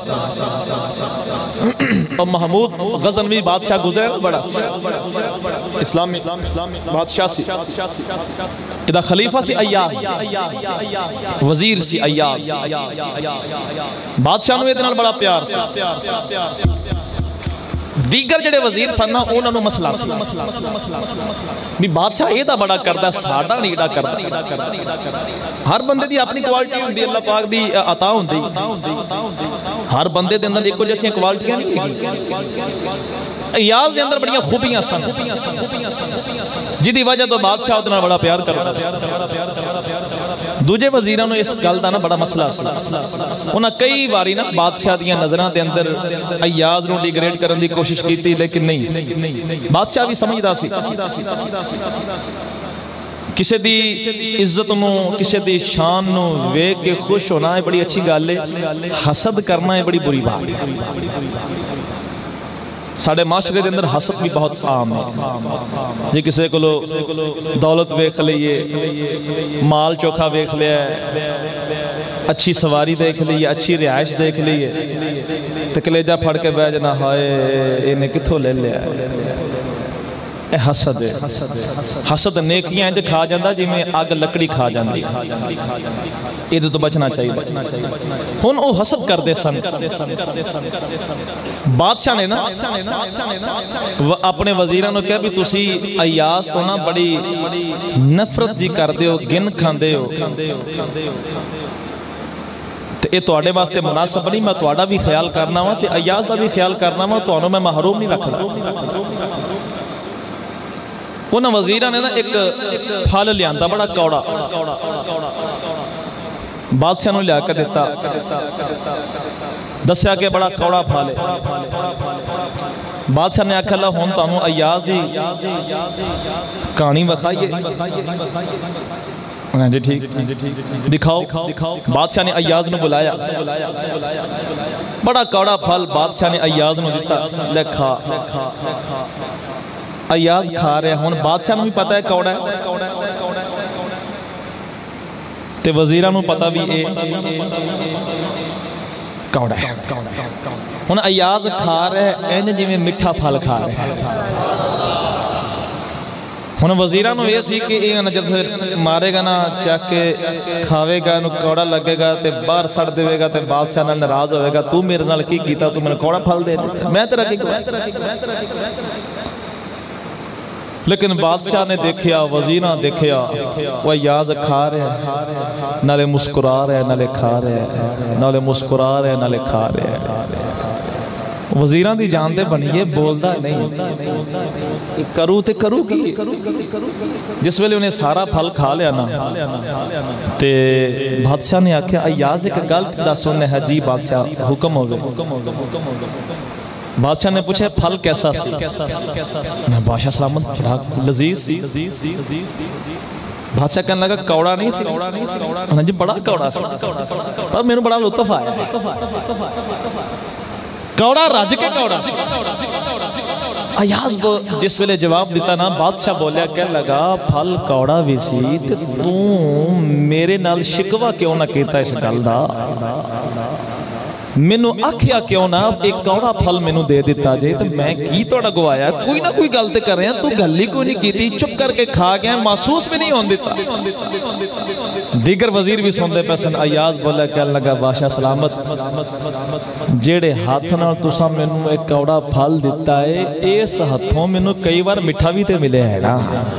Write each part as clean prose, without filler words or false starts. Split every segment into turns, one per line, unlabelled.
और महमूद गजनवी बादशाह गुजरे बड़ा इस्लामी बादशाह सी इदा खलीफा सी अय्याज वजीर सी अय्याज बादशाह नूं इहदे नाल बड़ा प्यार सी। दीगर जेडे वजीर सन ना उन्होंने मसला भी बादशाह ये बड़ा करता साडा नहीं एडा करता। हर बंदे दी अपनी क्वालिटी होंदी अल्लाह पाक दी अता होंदी हर बंदे दे अंदर एको जैसी क्वालिटियां नहीं है। अय्याज दे अंदर बड़ियां खूबियां सन जिहदी वजह तो बादशाह उहदे नाल बड़ा प्यार करदा। दूजे वजीरां नूं इस गल दा ना बड़ा मसला सी। उन्हां कई बारी ना बादशाह दियां नज़रां दे अंदर अय्याज नूं डिग्रेड करन दी कोशिश की लेकिन नहीं बादशाह भी समझदा सी किसी दी इज्जत नूं किसी दी शान नूं वेख के खुश होना है बड़ी अच्छी गल है, हसद करना है बड़ी बुरी बात है। साडे माशरे दे अंदर हसद भी बहुत आम है। जे किसी को दौलत वेख लीए माल चोखा वेख लिया अच्छी सवारी देख ली अच्छी रिहाइश देख ली तो कलेजा फड़ के बह जाना हाय इन्हें कित्थों ले लिया। हसद है हसद नेकियां इंज खा जाता जिवें अग लकड़ी खा जाती ये तो बचना चाहिए। हुण वो हसद करते सन बादशाह ने ना अपने वजीरां नूं कहा भी तुसी अय्याज तो ना बड़ी नफरत जी करदे हो गिन खांदे हो ये तुहाडे वास्ते मुनासिब नहीं। मैं तुहाडा भी ख्याल करना वा ते अय्याज दा भी ख्याल करना वा तुहानूं मैं महरूम नहीं रखदा। उन्हां वजीरां ने ना एक फल लियांदा बड़ा कौड़ा बादशाह नूं लिया के दिता दस्या कि बड़ा कौड़ा फल है। बादशाह ने आख्या ला हुण तुहानूं अय्याज दी कहानी विखाईए जी ठीक दिखाओ। बादशाह ने अय्याज नूं बुलाया बड़ा कौड़ा फल बादशाह ने अय्याज नूं दिता ले खा। अय्याज खा रहा हुण बादशाह नूं भी पता है कौड़ा है ते वजीरां नूं पता भी ये कौड़ा है। हुण अय्याज खा रहा इंज जिवें मिठा फल खा रहा है। हुण वजीरां नूं ये सी कि जब मारेगा ना चक के खावेगा कौड़ा लगेगा तो बाहर सड़ देगा तो बादशाह नाल नाराज होएगा तू मेरे नाल की कीता तू मैनूं कौड़ा फल दे दिता मैं तेरा की। लेकिन बादशाह ने देखिया वजीरां देखिया वह अय्याज खा रहा है नाले मुस्कुरा रहा है नाले खा रहा है नाले मुस्कुरा रहा है नाले खा रहा है। वजीरां दी जान दे बनीए बोलदा नहीं करूँ तो करूँ की। जिस वेले उन्हें सारा फल खा लिया ना ते बादशाह ने आख्या अय्याज एक गल दस उन्हें है जी बादशाह हुक्म होवे। बादशाह ने पूछा फल कैसा सी बादशाह सलामत लजीज। बादशाह कहने लगा कौड़ा नहीं सी जी बड़ा कौड़ा सी पर मैनूं बड़ा लुत्फ आया कौड़ा रज के कौड़ा सी। अय्याज जिस वेले जवाब दिता ना बादशाह बोलिया कह लगा फल कौड़ा भी सी ते तू मेरे नाल शिकवा क्यों ना कीता इस गल दा मैनू आखिया क्यों ना एक कौड़ा फल मैनू दे दिता जे तो मैं की तोड़ा गवाया कोई ना कोई गल ते कर रहा तू गल ही कोई नहीं की चुप करके खा गया महसूस भी नहीं होने दिता। दीगर वजीर भी सुनते पे सन। अय्याज बोला कह लगा बादशाह सलामत जेड़े हाथ नाल तुसा मैनू एक कौड़ा फल दिता है इस हथों मैनू कई बार मिठा भी तो मिले है ना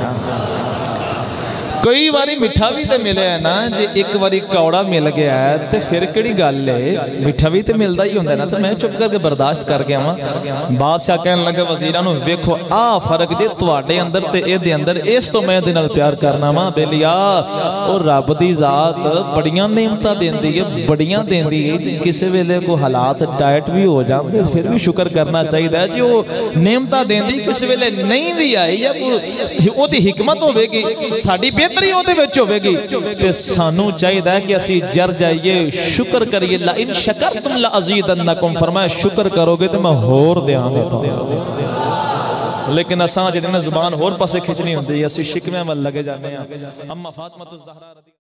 कई बारी मिठा भी तो मिले है ना जे एक बारी कौड़ा मिल गया है तो फिर केड़ी गल है मिठा भी तो मिलता ही होंदा ना तो मैं चुप करके बर्दाश्त कर गया वा। बादशाह कहने लगे वजीरां नूं वेखो आ फर्क जे तुहाडे अंदर ते इहदे अंदर इस तो मैं इहदे नाल प्यार करना वा बेलिया ओ रब दी जात बड़ियां नेमतां देंदी है बड़ियां देंदी है किसी वेले को हालात टाइट भी हो जाते फिर भी शुक्र करना चाहिए जी वो नेमतां देंदी किसी वेले नहीं भी आई या ओदी हिकमत होवेगी साडी बेहतरी ओदे विच होवेगी ते सानू चाहिए कि असी जर जाइए शुक्र करिए ला इन शकरतुम ला अज़ीदन्नकुम फरमाया शुक्र करोगे तो मैं होर देंगे तो। लेकिन असां जिहड़ी जुबान होर पासे खिंचनी हुंदी असी शिकवे वल लगे जाने अम्मा फातिमा ज़हरा